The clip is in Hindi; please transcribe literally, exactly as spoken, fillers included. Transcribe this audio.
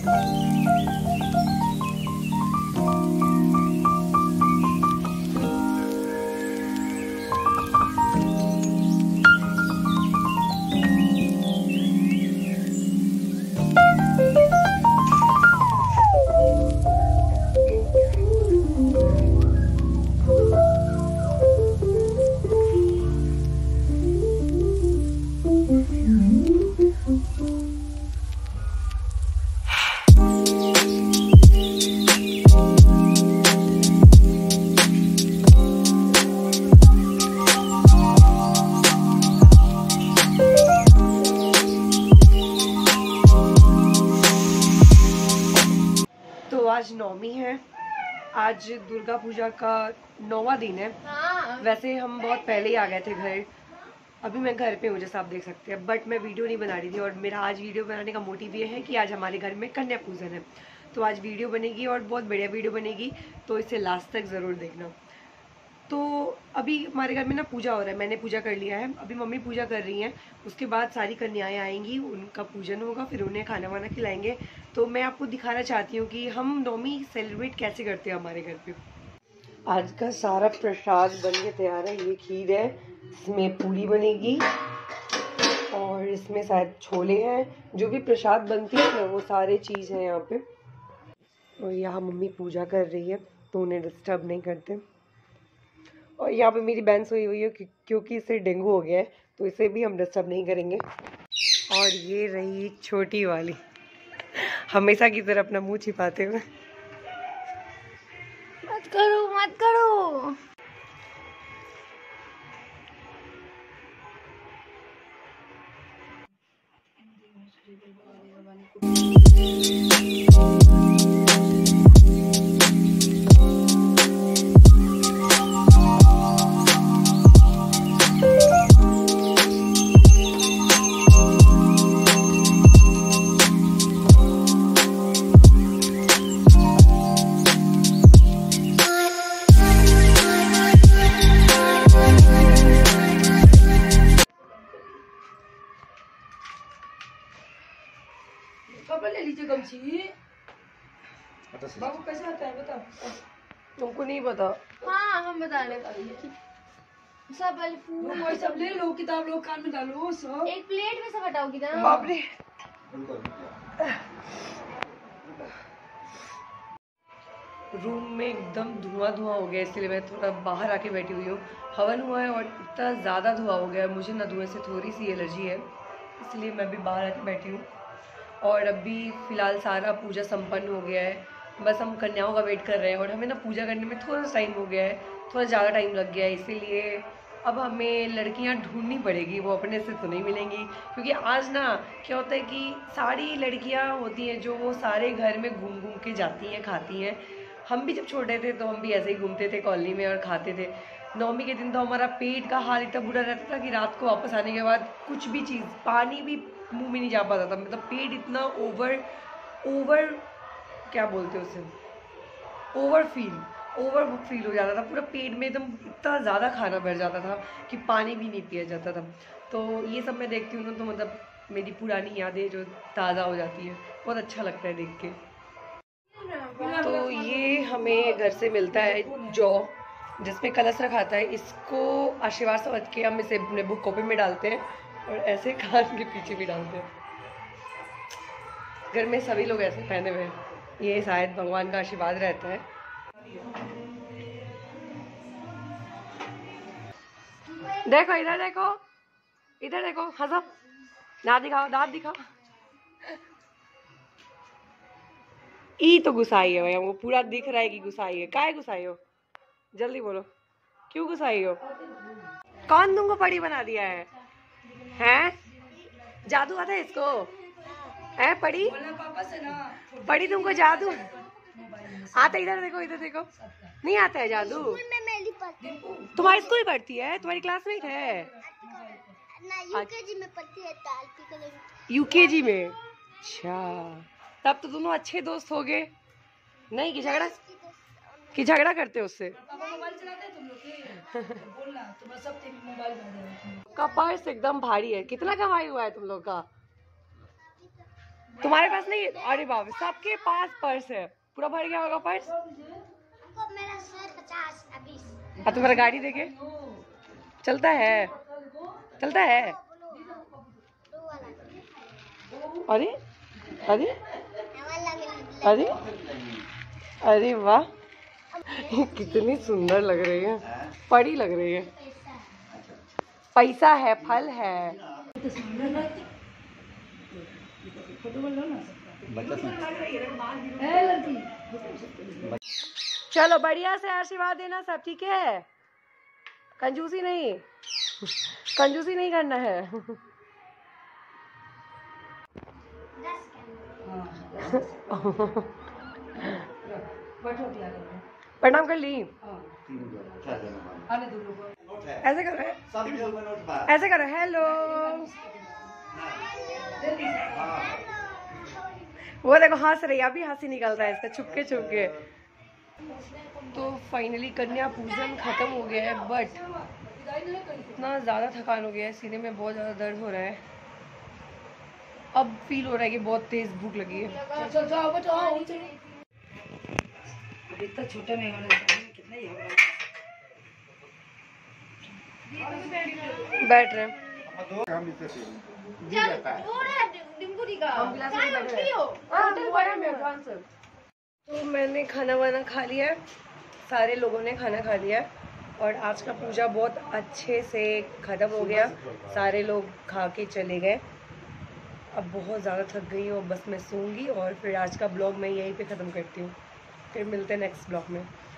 आज नौमी है, आज दुर्गा पूजा का नौवां दिन है। हाँ। वैसे हम बहुत पहले ही आ गए थे घर, अभी मैं घर पे हूँ जैसा आप देख सकते हैं, बट मैं वीडियो नहीं बना रही थी। और मेरा आज वीडियो बनाने का मोटिव ये है कि आज हमारे घर में कन्या पूजन है, तो आज वीडियो बनेगी और बहुत बढ़िया वीडियो बनेगी, तो इसे लास्ट तक ज़रूर देखना। तो अभी हमारे घर में ना पूजा हो रहा है, मैंने पूजा कर लिया है, अभी मम्मी पूजा कर रही हैं, उसके बाद सारी कन्याएं आएंगी, उनका पूजन होगा, फिर उन्हें खाना वाना खिलाएंगे। तो मैं आपको दिखाना चाहती हूँ कि हम नौमी सेलिब्रेट कैसे करते हैं हमारे घर पे। आज का सारा प्रसाद बन के तैयार है। ये खीर है, इसमें पूरी बनेगी और इसमें शायद छोले हैं। जो भी प्रसाद बनती है ना वो सारे चीज़ हैं यहाँ पे। और यहाँ मम्मी पूजा कर रही है तो उन्हें डिस्टर्ब नहीं करते। और यहाँ पे मेरी बहन सोई हुई है क्योंकि इसे डेंगू हो गया है, तो इसे भी हम डिस्टर्ब नहीं करेंगे। और ये रही छोटी वाली, हमेशा की तरह अपना मुंह छिपाते हुए। मत करो मत करो। ले लीजिए गमछी। बाबू कैसे आता है बता। तुमको नहीं पता? हाँ हम बता रहे सब वाले फूल और सब ले लो, किताब लो, कान में डालो सब। एक प्लेट में सब हटाओगी ना। बाप रे। रूम में एकदम धुआं धुआं हो गया, इसलिए मैं थोड़ा बाहर आके बैठी हुई हूँ। हवन हुआ है और इतना ज़्यादा धुआं हो गया है, मुझे ना धुएं से थोड़ी सी एलर्जी है, इसलिए मैं भी बाहर आके बैठी हूँ। और अभी फ़िलहाल सारा पूजा संपन्न हो गया है, बस हम कन्याओं का वेट कर रहे हैं। और हमें ना पूजा करने में थोड़ा सा टाइम हो गया है, थोड़ा ज़्यादा टाइम लग गया है, इसीलिए अब हमें लड़कियां ढूंढनी पड़ेगी, वो अपने से तो नहीं मिलेंगी। क्योंकि आज ना क्या होता है कि सारी लड़कियां होती हैं जो वो सारे घर में घूम घूम के जाती हैं, खाती हैं। हम भी जब छोटे थे तो हम भी ऐसे ही घूमते थे कॉलोनी में और खाते थे। नौमी के दिन तो हमारा पेट का हाल इतना बुरा रहता था कि रात को वापस आने के बाद कुछ भी चीज़, पानी भी मुंह में नहीं जा पाता था। मतलब पेट इतना ओवर ओवर क्या बोलते हैं उसे, ओवर फील ओवर फील हो जाता था, पूरा पेट में एकदम इतना ज़्यादा खाना भर जाता था कि पानी भी नहीं पिया जाता था। तो ये सब मैं देखती हूँ ना तो मतलब मेरी पुरानी यादें जो ताज़ा हो जाती है, बहुत अच्छा लगता है देख के। तो ये हमें घर से मिलता है जौ, जिसमें कलश रखा था है। इसको आशीर्वाद समझ के हम इसे अपने बुक कॉपी में डालते हैं और ऐसे कान के पीछे भी डालते हैं। घर में सभी लोग ऐसे पहने हुए हैं, ये शायद भगवान का आशीर्वाद रहता है। देखो इधर देखो, इधर देखो, हंसो, दांत दिखाओ, दांत दिखाओ। ई तो गुस्साई है भैया, वो पूरा दिख रहा है कि गुस्साई है। काहे गुस्साई हो, जल्दी बोलो, क्यों गुस्साई हो? कौन तुमको परी बना दिया है? हैं? जादू आता है इसको? है परी? परी तुमको जादू आता? इधर देखो, इधर देखो, नहीं आता है जादू? तुम्हारी स्कूल पढ़ती है, तुम्हारी क्लासमेट है? यूकेजी में पढ़ती है। यूकेजी में? अच्छा, तब तो दोनों अच्छे दोस्त हो गए। नहीं कि झगड़ा कि झगड़ा करते हो उससे? का पर्स एकदम भारी है। कितना कमाई हुआ है तुम लोग का? तुम्हारे पास नहीं? अरे बाप रे, सबके पास पर्स है, पूरा भर गया होगा पर्स। मेरा पचास बीस। और तुम्हारा गाड़ी देखे चलता है, चलता है। अरे अरे अरे अरे वाह, कितनी सुंदर लग रही है, परी लग रही है। पैसा है, फल है। चलो बढ़िया से आशीर्वाद देना सब, ठीक है? कंजूसी नहीं, कंजूसी नहीं करना है। प्रणाम कर ली। ऐसे करो, ऐसे करो, हेलो। वो देखो हंस रही है, अभी हंसी निकल रहा है इसका, छुपके छुपके। तो फाइनली कन्या पूजन खत्म हो गया है, बट इतना ज़्यादा थकान हो गया है, सीने में बहुत ज़्यादा दर्द हो रहा है। अब फील हो रहा है कि बहुत तेज भूख लगी है। इतना छोटा में कितना ही होगा। बैठ रहे हैं। तो मैंने खाना वाना खा लिया है, सारे लोगों ने खाना खा लिया है, और आज का पूजा बहुत अच्छे से ख़त्म हो गया। सारे लोग खा के चले गए। अब बहुत ज़्यादा थक गई हूँ, बस मैं सोऊंगी और फिर आज का ब्लॉग मैं यहीं पे ख़त्म करती हूँ। फिर मिलते हैं नेक्स्ट ब्लॉग में।